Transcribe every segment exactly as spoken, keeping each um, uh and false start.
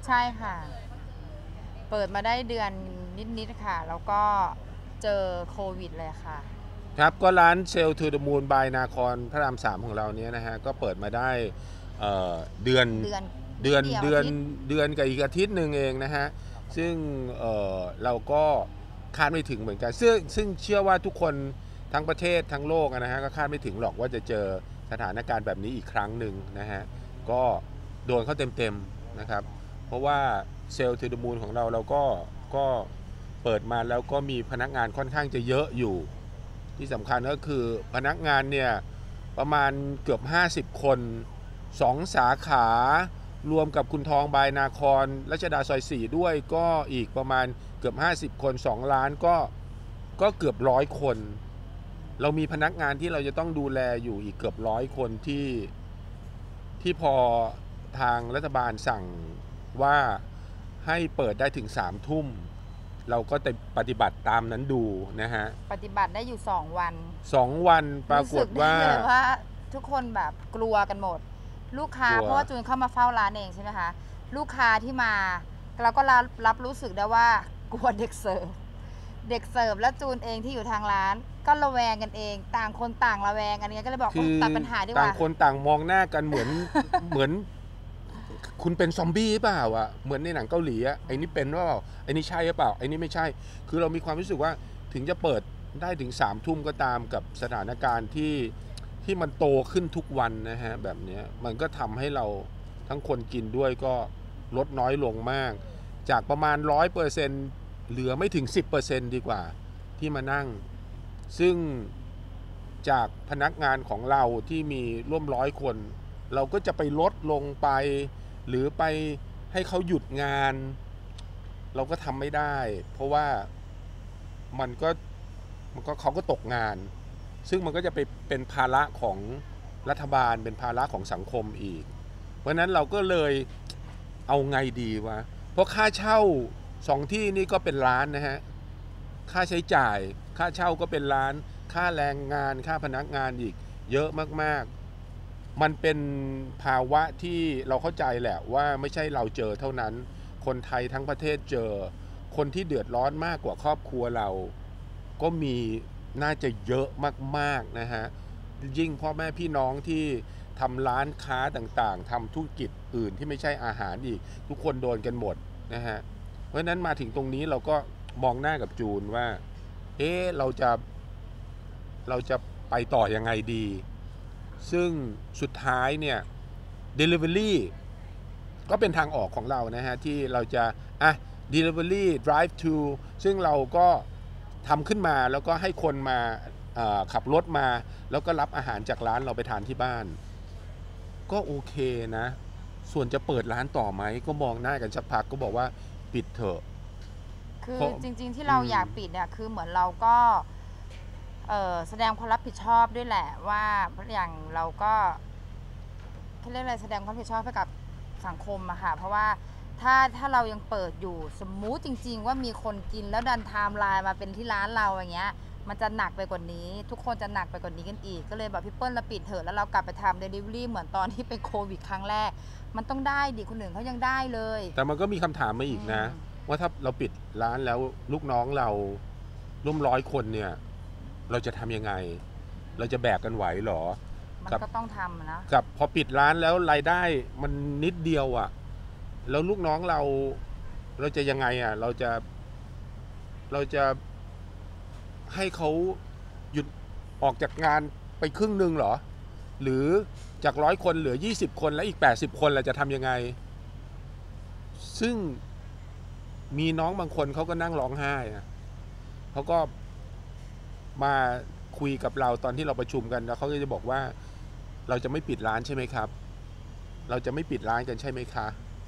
ใช่ค่ะเปิดมาได้เดือนนิดๆค่ะแล้วก็เจอโควิดเลยค่ะครับก็ร้านเซลทูเดอะมูนบายนาคอนพระรามสามของเราเนี้ยนะฮะก็เปิดมาได้เอ่อเดือนเดือนนิเดือนดเดียวเดือนอาทิตย์เดือนกับอีกอาทิตย์หนึ่งเองนะฮะซึ่งเอ่อเราก็คาดไม่ถึงเหมือนกันซึ่งซึ่งเชื่อว่าทุกคนทั้งประเทศทั้งโลกนะฮะก็คาดไม่ถึงหรอกว่าจะเจอสถานการณ์แบบนี้อีกครั้งหนึ่งนะฮะก็โดนเข้าเต็มๆนะครับเพราะว่าเซลทูเดอะมูนของเราเราก็ก็เปิดมาแล้วก็มีพนักงานค่อนข้างจะเยอะอยู่ที่สำคัญก็คือพนักงานเนี่ยประมาณเกือบห้าสิบคนสองสาขารวมกับคุณทองบายนาครรัชดาซอยสี่ด้วยก็อีกประมาณเกือบห้าสิบคนสองล้านก็ก็เกือบร้อยคนเรามีพนักงานที่เราจะต้องดูแลอยู่อีกเกือบร้อยคนที่ที่พอทางรัฐบาลสั่งว่าให้เปิดได้ถึงสามทุ่มเราก็จะปฏิบัติตามนั้นดูนะฮะปฏิบัติได้อยู่สองวันสองวันปรากฏว่ารู้สึกได้เลยว่าทุกคนแบบกลัวกันหมดลูกค้าลัวเพราะว่าจูนเข้ามาเฝ้าร้านเองใช่ไหมคะลูกค้าที่มาเราก็รับรับรู้สึกได้ว่ากลัวเด็กเสิร์ฟเด็กเสิร์ฟและจูนเองที่อยู่ทางร้านก็ระแวงกันเองต่างคนต่างระแวงกันเงี้ยก็เลยบอกคือตัดปัญหาดีกต่างว่าคนต่างมองหน้ากันเหมือนเหมือนคุณเป็นซอมบี้หรือเปล่าอ่ะเหมือนในหนังเกาหลีอ่ะไอ้นี่เป็นหรือเปล่าไอ้นี่ใช่หรือเปล่าไอ้นี่ไม่ใช่คือเรามีความรู้สึกว่าถึงจะเปิดได้ถึงสามทุ่มก็ตามกับสถานการณ์ที่ที่มันโตขึ้นทุกวันนะฮะแบบนี้มันก็ทำให้เราทั้งคนกินด้วยก็ลดน้อยลงมากจากประมาณร้อยเปอร์เซ็นต์เหลือไม่ถึงสิบเปอร์เซ็นต์ดีกว่าที่มานั่งซึ่งจากพนักงานของเราที่มีร่วมร้อยคนเราก็จะไปลดลงไปหรือไปให้เขาหยุดงานเราก็ทำไม่ได้เพราะว่ามันก็มันก็เขาก็ตกงานซึ่งมันก็จะไปเป็นภาระของรัฐบาลเป็นภาระของสังคมอีกเพราะนั้นเราก็เลยเอาไงดีวะเพราะค่าเช่าสองที่นี่ก็เป็นล้านนะฮะค่าใช้จ่ายค่าเช่าก็เป็นล้านค่าแรงงานค่าพนักงานอีกเยอะมากๆมันเป็นภาวะที่เราเข้าใจแหละว่าไม่ใช่เราเจอเท่านั้นคนไทยทั้งประเทศเจอคนที่เดือดร้อนมากกว่าครอบครัวเราก็มีน่าจะเยอะมากๆนะฮะยิ่งพ่อแม่พี่น้องที่ทำร้านค้าต่างๆทำธุรกิจอื่นที่ไม่ใช่อาหารอีกทุกคนโดนกันหมดนะฮะเพราะฉะนั้นมาถึงตรงนี้เราก็มองหน้ากับจูนว่าเอ๊ะเราจะเราจะไปต่อยังไงดีซึ่งสุดท้ายเนี่ย Delivery ก็เป็นทางออกของเรานะฮะที่เราจะอ่ะ Delivery Drive to ซึ่งเราก็ทำขึ้นมาแล้วก็ให้คนมาขับรถมาแล้วก็รับอาหารจากร้านเราไปทานที่บ้านก็โอเคนะส่วนจะเปิดร้านต่อไหมก็มองหน้ากันสักพักก็บอกว่าปิดเถอะคือเพราะจริงๆที่อืเรามอยากปิดเนี่ยคือเหมือนเราก็เอ่อแสดงความรับผิดชอบด้วยแหละว่าอย่างเราก็เขาเรียกอะไรแสดงความรับผิดชอบให้กับสังคมอะค่ะเพราะว่าถ้าถ้าเรายังเปิดอยู่สมมุติจริงๆว่ามีคนกินแล้วดันไทม์ไลน์มาเป็นที่ร้านเราอย่างเงี้ยมันจะหนักไปกว่านี้ทุกคนจะหนักไปกว่านี้กันอีกก็เลยแบบพี่เปิ้ลเราปิดเถอะแล้วเรากลับไปทำเดลิเวอรี่เหมือนตอนที่เป็นโควิดครั้งแรกมันต้องได้ดิคนอื่นเขายังได้เลยแต่มันก็มีคำถามมาอีกนะว่าถ้าเราปิดร้านแล้วลูกน้องเราร่วมร้อยคนเนี่ยเราจะทำยังไงเราจะแบกกันไหวหรอมันกับก็ต้องทำนะกับพอปิดร้านแล้วรายได้มันนิดเดียวอะ่ะแล้วลูกน้องเราเราจะยังไงอะ่ะเราจะเราจะให้เขาหยุดออกจากงานไปครึ่งหนึ่งเหรอหรือจากร้อยคนเหลือยี่สิบคนแล้วอีกแปดสิบคนเราจะทำยังไงซึ่งมีน้องบางคนเขาก็นั่งร้องไห้อะเขาก็มาคุยกับเราตอนที่เราประชุมกันแล้วเขาก็จะบอกว่าเราจะไม่ปิดร้านใช่ไหมครับเราจะไม่ปิดร้านกันใช่ไหมคะ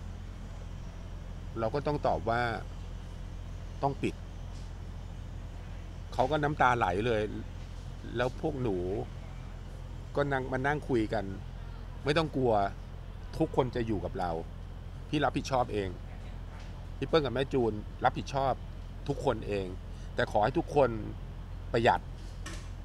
เราก็ต้องตอบว่าต้องปิดเขาก็น้ำตาไหลเลยแล้วพวกหนูก็นั่งมานั่งคุยกันไม่ต้องกลัวทุกคนจะอยู่กับเราพี่รับผิดชอบเองพี่เปิ้ลกับแม่จูนรับผิดชอบทุกคนเองแต่ขอให้ทุกคนประหยัด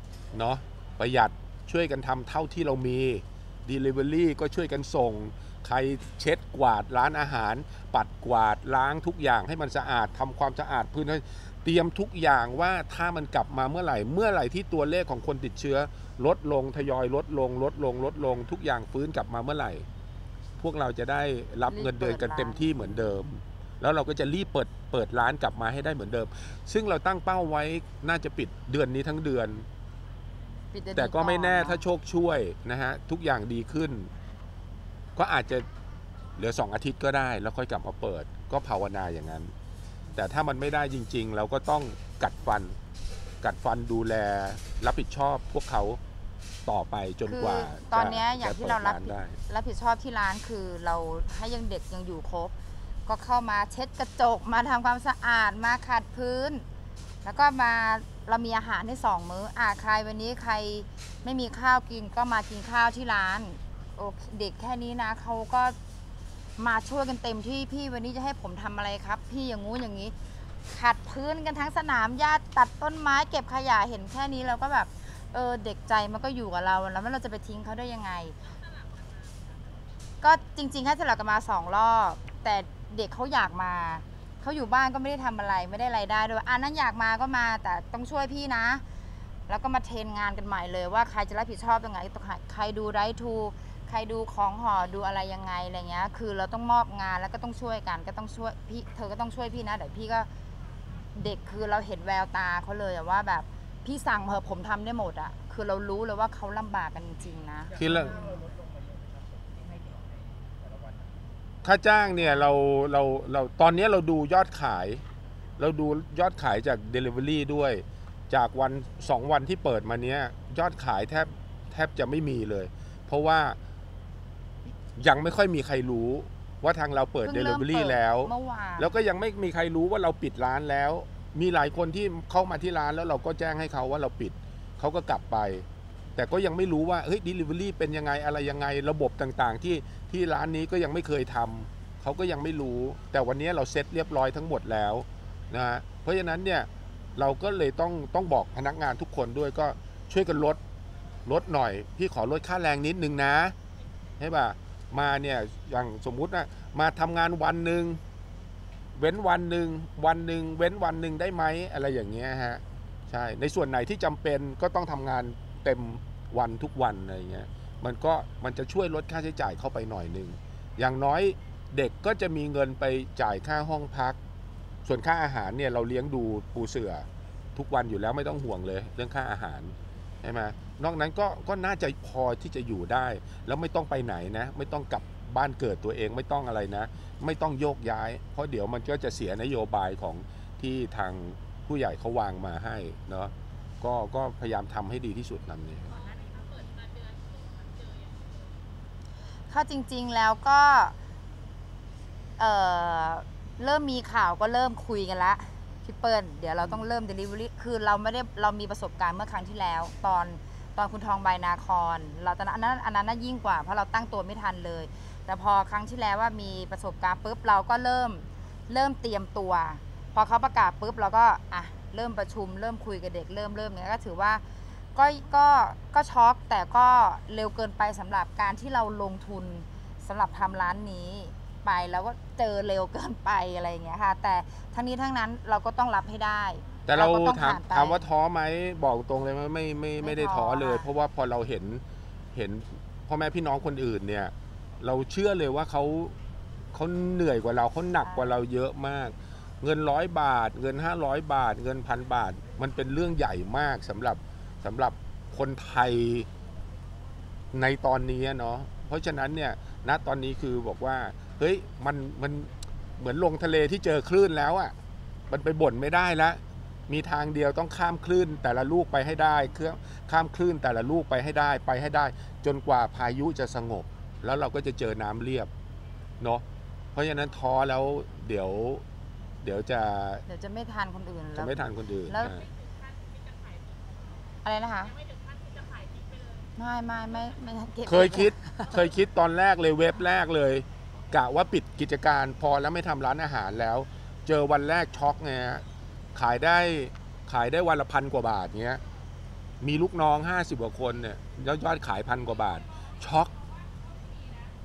เนาะประหยัดช่วยกันทำเท่าที่เรามี Delivery ก็ช่วยกันส่งรเช็ดกวาดร้านอาหาร ปัดกวาดล้างทุกอย่างให้มันสะอาดทำความสะอาดพื้นให้เตรียมทุกอย่างว่าถ้ามันกลับมาเมื่อไหร่เมื่อไหร่ที่ตัวเลขของคนติดเชื้อลดลงทยอยลดลงลดลงลดลงทุกอย่างฟื้นกลับมาเมื่อไหร่ พวกเราจะได้รับเงินเดือนกันเต็มที่เหมือนเดิม แล้วเราก็จะรีบเปิดเปิดร้านกลับมาให้ได้เหมือนเดิม ซึ่งเราตั้งเป้าไว้น่าจะปิดเดือนนี้ทั้งเดือนปิดเดือนนี้แต่ก็ไม่แน่ก่อนถ้าโชคช่วยนะฮะทุกอย่างดีขึ้น ก็อาจจะเหลือสองอาทิตย์ก็ได้ แล้วค่อยกลับมาเปิดก็ภาวนาอย่างนั้น แต่ถ้ามันไม่ได้จริงๆ เราก็ต้องกัดฟัน กัดฟันดูแลรับผิดชอบพวกเขาต่อไปจนกว่าคือตอนเนี้ยอย่างที่เรารับจะปิดนได้รับผิดชอบที่ร้านคือเราให้ยังเด็กยังอยู่ครบ ก็เข้ามาเช็ดกระจกมาทำความสะอาดมาขัดพื้น แล้วก็มาเรามีอาหารให้สองมื้ออ่าใครวันนี้ใครไม่มีข้าวกินก็มากินข้าวที่ร้านโอเคเด็กแค่นี้นะเขาก็มาช่วยกันเต็มที่พี่วันนี้จะให้ผมทำอะไรครับ พี่อย่างงู้นอย่างนี้ ขัดพื้นกันทั้งสนามหญ้าตัดต้นไม้เก็บขยะเห็นแค่นี้เราก็แบบเออเด็กใจมันก็อยู่กับเราแล้วเราจะไปทิ้งเขาได้ยังไง ก็จริงๆแค่สลับกันมาสองรอบแต่เด็กเขาอยากมาเขาอยู่บ้านก็ไม่ได้ทำอะไรไม่ได้รายได้ด้วยอ่ะนั้นอยากมาก็มาแต่ต้องช่วยพี่นะ แล้วก็มาเทรนงานกันใหม่เลยว่าใครจะรับผิดชอบยังไงใครดูไรทูใครดูของห่อดูอะไรยังไงอะไรเงี้ยคือเราต้องมอบงานแล้วก็ต้องช่วยกันก็ต้องช่วยพี่เธอก็ต้องช่วยพี่นะเดี๋ยวพี่ก็เด็กคือเราเห็นแววตาเขาเลยว่าแบบพี่สั่งเหอะผมทำได้หมดอะคือเรารู้เลยว่าเขาลำบากกันจริงๆนะคือเราค่าจ้างเนี่ยเราเราเราตอนนี้เราดูยอดขาย เราดูยอดขายจาก Delivery ด้วย จากวันสองวันที่เปิดมาเนี้ยยอดขายแทบแทบจะไม่มีเลย เพราะว่ายังไม่ค่อยมีใครรู้ว่าทางเราเปิดเพิ่งเริ่ม Delivery เปิดแล้วเมื่อวานแล้วก็ยังไม่มีใครรู้ว่าเราปิดร้านแล้ว มีหลายคนที่เข้ามาที่ร้านแล้วเราก็แจ้งให้เขาว่าเราปิดเขาก็กลับไป แต่ก็ยังไม่รู้ว่าเฮ้ย Delivery เป็นยังไงอะไรยังไงระบบต่างๆที่ที่ร้านนี้ก็ยังไม่เคยทำเขาก็ยังไม่รู้ แต่วันนี้เราเซ็ตเรียบร้อยทั้งหมดแล้วนะฮะเพราะฉะนั้นเนี่ยเราก็เลยต้องต้องบอกพนักงานทุกคนด้วยก็ช่วยกันลดลดหน่อยพี่ขอลดค่าแรงนิดนึงนะใช่ป่ะมาเนี่ยอย่างสมมุตินะมาทำงานวันหนึ่งเว้นวันหนึ่งวันหนึ่งเว้นวันหนึ่งได้ไหมอะไรอย่างเงี้ยฮะใช่ในส่วนไหนที่จำเป็นก็ต้องทำงานเต็มวันทุกวันอะไรเงี้ยมันก็มันจะช่วยลดค่าใช้จ่ายเข้าไปหน่อยหนึ่งอย่างน้อยเด็กก็จะมีเงินไปจ่ายค่าห้องพักส่วนค่าอาหารเนี่ยเราเลี้ยงดูปูเสือทุกวันอยู่แล้วไม่ต้องห่วงเลยเรื่องค่าอาหารใช่ไหมนอกนั้นก็ก็น่าจะพอที่จะอยู่ได้แล้วไม่ต้องไปไหนนะไม่ต้องกลับบ้านเกิดตัวเองไม่ต้องอะไรนะไม่ต้องโยกย้ายเพราะเดี๋ยวมันก็จะเสียนโยบายของที่ทางผู้ใหญ่เขาวางมาให้เนาะก็ก็พยายามทำให้ดีที่สุดนั่นเองถ้าจริงๆแล้วก็เอ่อเริ่มมีข่าวก็เริ่มคุยกันละพี่เปิ้ลเดี๋ยวเราต้องเริ่ม Delivery คือเราไม่ได้เรามีประสบการณ์เมื่อครั้งที่แล้ว ตอนตอนคุณทองใบนาครเราตอนนั้นอันนั้นอันนั้นน่ายิ่งกว่าเพราะเราตั้งตัวไม่ทันเลย แต่พอครั้งที่แล้วว่ามีประสบการณ์ปุ๊บเราก็เริ่มเริ่มเตรียมตัว พอเขาประกาศปุ๊บเราก็อ่ะเริ่มประชุมเริ่มคุยกับเด็กเริ่มเริ่มเนี้ยก็ถือว่าก็ก็ก็ช็อกแต่ก็เร็วเกินไปสำหรับการที่เราลงทุนสำหรับทำร้านนี้ไปแล้วก็เจอเร็วเกินไปอะไรอย่างเงี้ยค่ะแต่ทั้งนี้ทั้งนั้นเราก็ต้องรับให้ได้แต่เราก็ต้องถามผ่นไปถามว่าท้อไหมบอกตรงเลยว่าไม่ไม่ไม่ได้ท้อเลยไม่ท้อค่ะเพราะว่าพอเราเห็นเห็นพ่อแม่พี่น้องคนอื่นเนี่ยเราเชื่อเลยว่าเขาเขาเหนื่อยกว่าเราเขาหนักกว่าเราเยอะมาก เงินร้อยบาท เงินห้าร้อยบาท เงินพันบาท มันเป็นเรื่องใหญ่มากสำหรับสำหรับคนไทยในตอนนี้เนาะเพราะฉะนั้นเนี่ยณตอนนี้คือบอกว่าเฮ้ยมันมันเหมือนลงทะเลที่เจอคลื่นแล้วอะ่ะมันไปบ่นไม่ได้แล้วมีทางเดียวต้องข้ามคลื่นแต่ละลูกไปให้ได้เครื่องข้ามคลื่นแต่ละลูกไปให้ได้ไปให้ได้ จนกว่าพายุจะสงบแล้วเราก็จะเจอน้ำเรียบเนาะเพราะฉะนั้นท้อแล้วเดี๋ยวเดี๋ยวจะเดี๋ยวจะไม่ทันคนอื่นจะไม่ทันคนอื่นแล้วนะอะไรนะคะไม่ไม่ไม่ไม่ไม่ก็บเคยคิดเคยคิดตอนแรกเลยเว็บแรกเลยกะว่าปิดกิจการพอแล้วไม่ทำร้านอาหารแล้ว เจอวันแรกช็อกไงฮะขายได้ขายได้วันละพันกว่าบาทเงี้ยมีลูกน้องห้าสิบกว่าคนเนี่ยยอดยอดขายพันกว่าบาทช็อก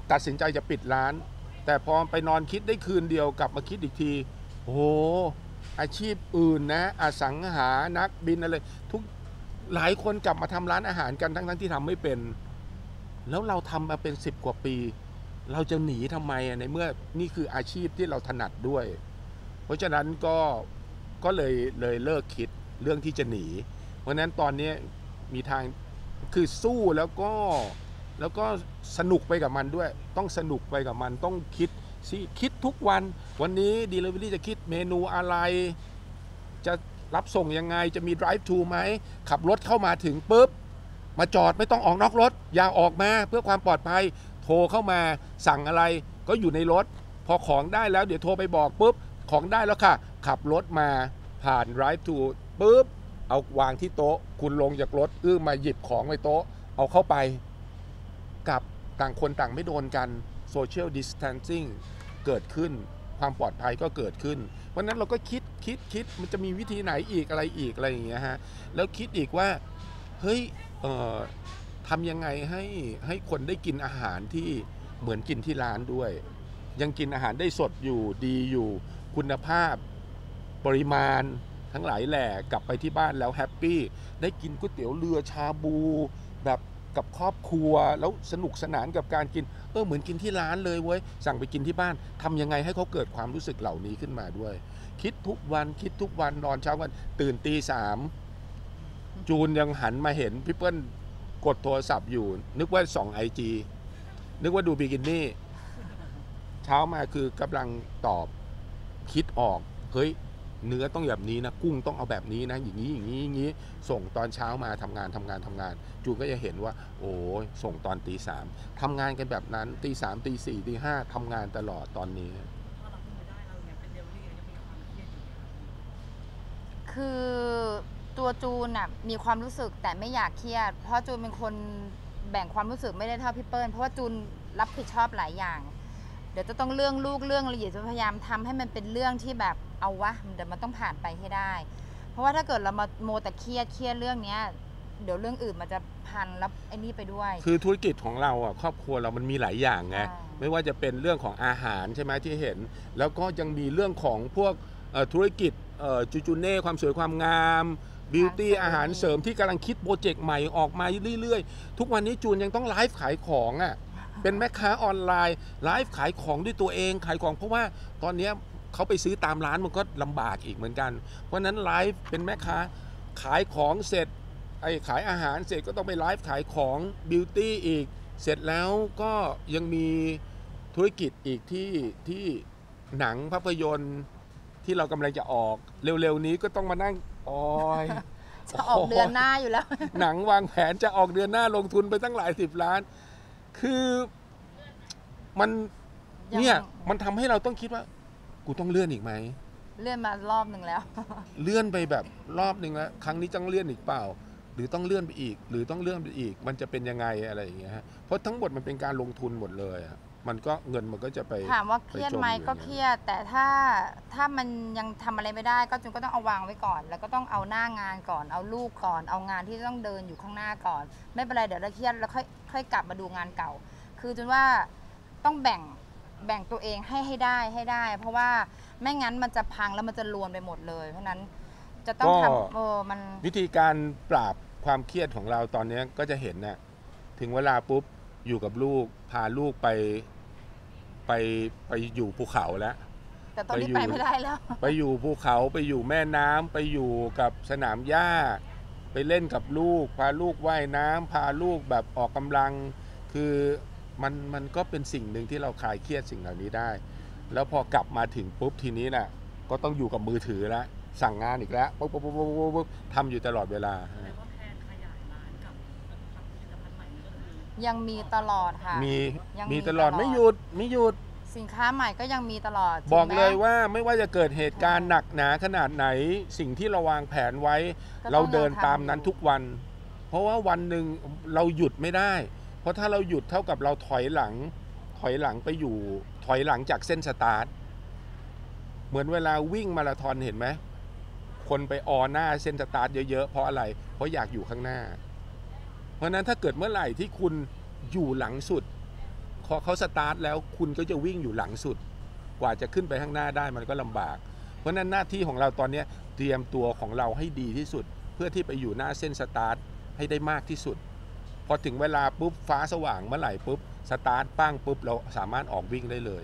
ตัดสินใจจะปิดร้าน แต่พอไปนอนคิดได้คืนเดียวกลับมาคิดอีกทีโอ้โหอาชีพอื่นนะอสังหานักบินอะไรทุกหลายคนกลับมาทำร้านอาหารกันทั้งทั้งที่ทำไม่เป็นแล้วเราทำมาเป็นสิบกว่าปีเราจะหนีทำไมในเมื่อนี่คืออาชีพที่เราถนัดด้วยเพราะฉะนั้นก็ก็เลยเลยเลิกคิดเรื่องที่จะหนีเพราะฉะนั้นตอนนี้มีทางคือสู้แล้วก็แล้วก็สนุกไปกับมันด้วยต้องสนุกไปกับมันต้องคิดสิคิดทุกวันวันนี้ Delivery จะคิดเมนูอะไรจะรับส่งยังไงจะมี drive thru ไหมขับรถเข้ามาถึงปุ๊บมาจอดไม่ต้องออกนอกรถอย่าออกมาเพื่อความปลอดภัยโทรเข้ามาสั่งอะไรก็อยู่ในรถพอของได้แล้วเดี๋ยวโทรไปบอกปุ๊บของได้แล้วค่ะขับรถมาผ่าน drive thru ปุ๊บเอาวางที่โต๊ะคุณลงจากรถอื้อมาหยิบของในโต๊ะเอาเข้าไปกับต่างคนต่างไม่โดนกัน social distancing เกิดขึ้นความปลอดภัยก็เกิดขึ้นเพราะนั้นเราก็คิดคิดคิดมันจะมีวิธีไหนอีกอะไรอีกอะไรอย่างเงี้ยฮะแล้วคิดอีกว่าเฮ้ยเอ่อทำยังไงให้ให้คนได้กินอาหารที่เหมือนกินที่ร้านด้วยยังกินอาหารได้สดอยู่ดีอยู่คุณภาพปริมาณทั้งหลายแหล่กลับไปที่บ้านแล้วแฮปปี้ได้กินก๋วยเตี๋ยวเรือชาบูแบบกับครอบครัวแล้วสนุกสนานกับการกินเออเหมือนกินที่ร้านเลยเว้ยสั่งไปกินที่บ้านทำยังไงให้เขาเกิดความรู้สึกเหล่านี้ขึ้นมาด้วยคิดทุกวันคิดทุกวันนอนเช้าวันตื่นตีสามจูนยังหันมาเห็นพี่เปิ้ลกดโทรศัพท์อยู่นึกว่าส่องไอจีนึกว่าดูบิกินี่เช้ามาคือกำลังตอบคิดออกเฮ้ยเนื้อต้องแบบนี้นะกุ้งต้องเอาแบบนี้นะอย่างนี้อย่างนี้อย่างนี้ส่งตอนเช้ามาทำงานทำงานทำงานจูนก็จะเห็นว่าโอ้ยส่งตอนตีสามทำงานกันแบบนั้นตีสามตีสี่ตีห้าทำงานตลอดตอนนี้คือตัวจูนน่ะมีความรู้สึกแต่ไม่อยากเครียดเพราะจูนเป็นคนแบ่งความรู้สึกไม่ได้เท่าพี่เปิ้ลเพราะว่าจูนรับผิดชอบหลายอย่างเดี๋ยวจะต้องเรื่องลูกเรื่องอะไรจะพยายามทำให้มันเป็นเรื่องที่แบบเอาวะเดี๋ยวมันต้องผ่านไปให้ได้เพราะว่าถ้าเกิดเรามาโมแต่เครียดเครียดเรื่องเนี้ยเดี๋ยวเรื่องอื่นมันจะพันแล้วไอ้นี่ไปด้วยคือธุรกิจของเราอ่ะครอบครัวเรามันมีหลายอย่างไงไม่ว่าจะเป็นเรื่องของอาหารใช่ไหมที่เห็นแล้วก็ยังมีเรื่องของพวกธุรกิจจูจูเน่ความสวยความงามบิวตี้อาหารเสริมที่กำลังคิดโปรเจกต์ใหม่ออกมาเรื่อยๆทุกวันนี้จูนยังต้องไลฟ์ขายของอ่ะเป็นแม่ค้าออนไลน์ไลฟ์ขายของด้วยตัวเองขายของเพราะว่าตอนนี้เขาไปซื้อตามร้านมันก็ลำบากอีกเหมือนกันเพราะนั้นไลฟ์เป็นแม่ค้าขายของเสร็จไอ้ขายอาหารเสร็จก็ต้องไปไลฟ์ขายของบิวตี้อีกเสร็จแล้วก็ยังมีธุรกิจอีกที่ที่หนังภาพยนตร์ที่เรากำลังจะออกเร็วๆนี้ก็ต้องมานั่งออยจะออกเดือนหน้าอยู่แล้วหนังวางแผนจะออกเดือนหน้าลงทุนไปตั้งหลายสิบล้านคือมันเนี่ยมันทำให้เราต้องคิดว่ากูต้องเลื่อนอีกไหมเลื่อนมารอบหนึ่งแล้วเลื่อนไปแบบรอบหนึ่งแล้วครั้งนี้ต้องเลื่อนอีกเปล่าหรือต้องเลื่อนไปอีกหรือต้องเลื่อนไปอีกมันจะเป็นยังไงอะไรอย่างเงี้ยฮะเพราะทั้งหมดมันเป็นการลงทุนหมดเลยมันก็เงินมันก็จะไปถามว่าเครียดไหมก็เครียดแต่ถ้าถ้ามันยังทำอะไรไม่ได้ก็จุนก็ต้องเอาวางไว้ก่อนแล้วก็ต้องเอาหน้างานก่อนเอาลูกก่อนเอางานที่ต้องเดินอยู่ข้างหน้าก่อนไม่เป็นไรเดี๋ยวเราเครียดแล้วค่อยค่อยกลับมาดูงานเก่าคือจุนว่าต้องแบ่งแบ่งตัวเองให้ให้ได้ให้ได้เพราะว่าไม่งั้นมันจะพังแล้วมันจะรวนไปหมดเลยเพราะนั้นจะต้องทำเออมันวิธีการปราบความเครียดของเราตอนนี้ก็จะเห็นน่ะถึงเวลาปุ๊บอยู่กับลูกพาลูกไปไปไปอยู่ภูเขาแล้วแต่ตอนนี้ไปไม่ได้แล้วไปอยู่ภูเขาไปอยู่แม่น้ำไปอยู่กับสนามหญ้าไปเล่นกับลูกพาลูกว่ายน้ำพาลูกแบบออกกำลังคือมันมันก็เป็นสิ่งหนึ่งที่เราคลายเครียดสิ่งเหล่านี้ได้แล้วพอกลับมาถึงปุ๊บทีนี้น่ะก็ต้องอยู่กับมือถือแล้วสั่งงานอีกแล้วปุ๊บปุ๊บปุ๊บปุ๊บทำอยู่ตลอดเวลายังมีตลอดค่ะมีมีตลอดไม่หยุดไม่หยุดสินค้าใหม่ก็ยังมีตลอดบอกเลยว่าไม่ว่าจะเกิดเหตุการณ์หนักหนาขนาดไหนสิ่งที่เราวางแผนไว้เราเดินตามนั้นทุกวันเพราะว่าวันหนึ่งเราหยุดไม่ได้เพราะถ้าเราหยุดเท่ากับเราถอยหลังถอยหลังไปอยู่ถอยหลังจากเส้นสตาร์ทเหมือนเวลาวิ่งมาราธอนเห็นไหมคนไปออหน้าเส้นสตาร์ทเยอะๆเพราะอะไรเพราะอยากอยู่ข้างหน้าเพราะนั้นถ้าเกิดเมื่อไหร่ที่คุณอยู่หลังสุดพอเขาสตาร์ทแล้วคุณก็จะวิ่งอยู่หลังสุดกว่าจะขึ้นไปข้างหน้าได้มันก็ลำบากเพราะนั้นหน้าที่ของเราตอนนี้เตรียมตัวของเราให้ดีที่สุดเพื่อที่ไปอยู่หน้าเส้นสตาร์ทให้ได้มากที่สุดพอถึงเวลาปุ๊บฟ้าสว่างเมื่อไหร่ปุ๊บสตาร์ทปั้งปุ๊บเราสามารถออกวิ่งได้เลย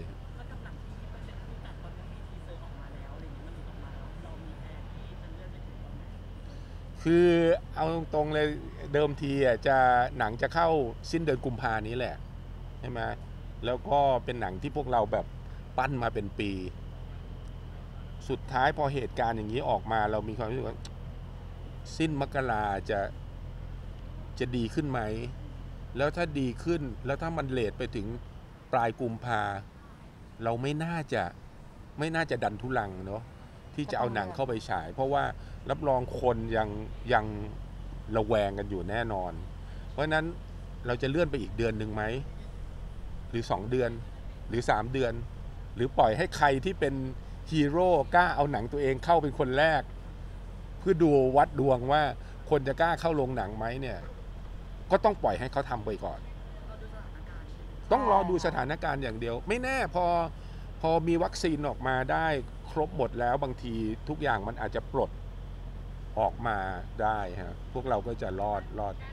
คือเอาตรงๆเลยเดิมทีอ่ะจะหนังจะเข้าสิ้นเดือนกุมภานี้แหละใช่ไหมแล้วก็เป็นหนังที่พวกเราแบบปั้นมาเป็นปีสุดท้ายพอเหตุการณ์อย่างนี้ออกมาเรามีความรู้สึกว่าสิ้นมกราจะจะดีขึ้นไหมแล้วถ้าดีขึ้นแล้วถ้ามันเลทไปถึงปลายกุมภาเราไม่น่าจะไม่น่าจะดันทุลังเนาะที่จะเอาหนังเข้าไปฉายเพราะว่ารับรองคนยังยังระแวงกันอยู่แน่นอนเพราะนั้นเราจะเลื่อนไปอีกเดือนหนึ่งไหมหรือสองเดือนหรือสามเดือนหรือปล่อยให้ใครที่เป็นฮีโร่กล้าเอาหนังตัวเองเข้าเป็นคนแรกเพื่อดูวัดดวงว่าคนจะกล้าเข้าโรงหนังไหมเนี่ยก็ต้องปล่อยให้เขาทำไปก่อนต้องรอดูสถานการณ์อย่างเดียวไม่แน่พอพอมีวัคซีนออกมาได้ครบหมดแล้วบางทีทุกอย่างมันอาจจะปลดออกมาได้ฮะพวกเราก็จะรอดรอด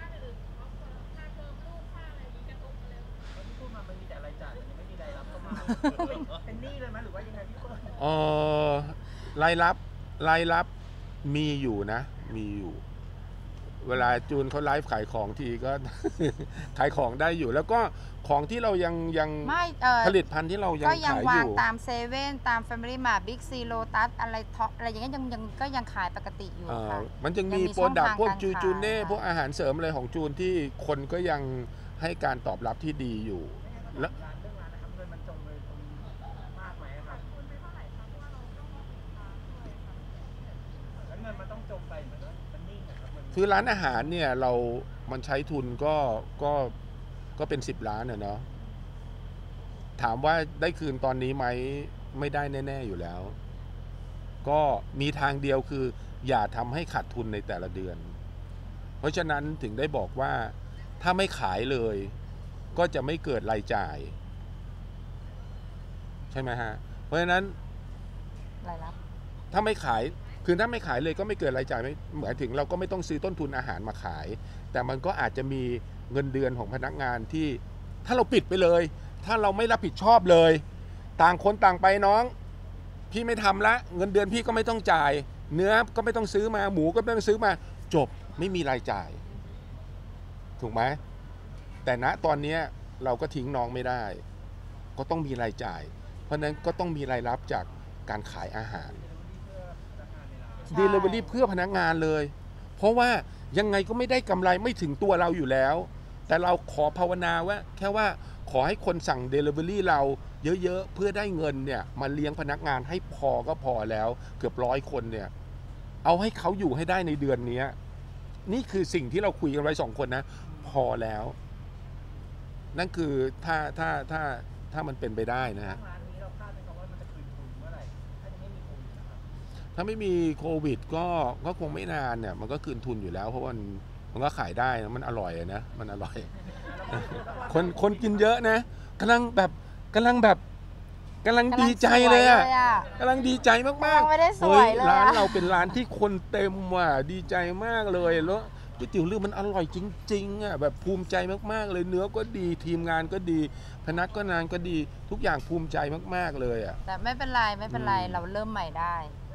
เป็นหนี้เลยไหมหรือว่ายังไงพี่เปิ้ลเออรายรับรายรับมีอยู่นะมีอยู่เวลาจูนเขาไลฟ์ขายของทีก็ ขายของได้อยู่แล้วก็ของที่เรายังยังผลิตภัณฑ์ที่เรายังขายอยู่ก็ยังวางตามเซเว่นตามแฟมิลี่มาร์ทบิ๊กซีโลตัสอะไรท็อปอะไรอย่างเงี้ยยังยังก็ยังขายปกติอยู่ค่ะมันยังมีโปรดักต์พวกจูจูเน่พวกอาหารเสริมอะไรของจูนที่คนก็ยังให้การตอบรับที่ดีอยู่แล้วคือร้านอาหารเนี่ยเรามันใช้ทุนก็ก็ก็เป็นสิบล้านเนาะถามว่าได้คืนตอนนี้ไหมไม่ได้แน่ๆอยู่แล้วก็มีทางเดียวคืออย่าทำให้ขาดทุนในแต่ละเดือนเพราะฉะนั้นถึงได้บอกว่าถ้าไม่ขายเลยก็จะไม่เกิดรายจ่ายใช่ไหมฮะเพราะฉะนั้นรายรับถ้าไม่ขายคือถ้าไม่ขายเลยก็ไม่เกิดรายจ่ายไม่หมายถึงเราก็ไม่ต้องซื้อต้นทุนอาหารมาขายแต่มันก็อาจจะมีเงินเดือนของพนักงานที่ถ้าเราปิดไปเลยถ้าเราไม่รับผิดชอบเลยต่างคนต่างไปน้องพี่ไม่ทำละเงินเดือนพี่ก็ไม่ต้องจ่ายเนื้อก็ไม่ต้องซื้อมาหมูก็ไม่ต้องซื้อมาจบไม่มีรายจ่ายถูกไหมแต่ณตอนนี้เราก็ทิ้งน้องไม่ได้ก็ต้องมีรายจ่ายเพราะนั้นก็ต้องมีรายรับจากการขายอาหารDelivery เพื่อพนักงานเลยเพราะว่ายังไงก็ไม่ได้กำไรไม่ถึงตัวเราอยู่แล้วแต่เราขอภาวนาว่าแค่ว่าขอให้คนสั่ง Delivery เราเยอะๆเพื่อได้เงินเนี่ยมาเลี้ยงพนักงานให้พอก็พอแล้วเกือบร้อยคนเนี่ยเอาให้เขาอยู่ให้ได้ในเดือนนี้นี่คือสิ่งที่เราคุยกันไว้สองคนนะพอแล้วนั่นคือถ้าถ้าถ้าถ้ามันเป็นไปได้นะฮะถ้าไม่มีโควิดก็ก็คงไม่นานเนี่ยมันก็คืนทุนอยู่แล้วเพราะว่ามันมันก็ขายได้นะมันอร่อยนะมันอร่อยคนคนกินเยอะนะกำลังแบบกำลังแบบกำลังดีใจเลยอ่ะกำลังดีใจมากๆเฮ้ยร้านเราเป็นร้านที่คนเต็มว่ะดีใจมากเลยแล้วก๋วยเตี๋ยวเรือมันอร่อยจริงๆอ่ะแบบภูมิใจมากๆเลยเนื้อก็ดีทีมงานก็ดีพนักงานก็ดีทุกอย่างภูมิใจมากๆเลยอ่ะแต่ไม่เป็นไรไม่เป็นไรเราเริ่มใหม่ได้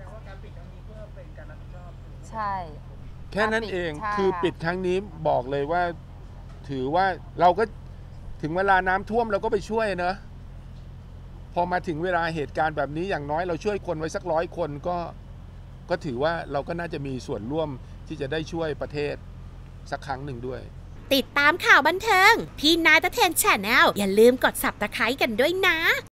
ใช่แค่นั้นเองคือปิดครั้งนี้บอกเลยว่าถือว่าเราก็ถึงเวลาน้ำท่วมเราก็ไปช่วยเนอะพอมาถึงเวลาเหตุการณ์แบบนี้อย่างน้อยเราช่วยคนไว้สักร้อยคนก็ก็ถือว่าเราก็น่าจะมีส่วนร่วมที่จะได้ช่วยประเทศสักครั้งหนึ่งด้วยติดตามข่าวบันเทิงพี่นายตะเทน Channel อย่าลืมกด ซับสไครบ์ กันด้วยนะ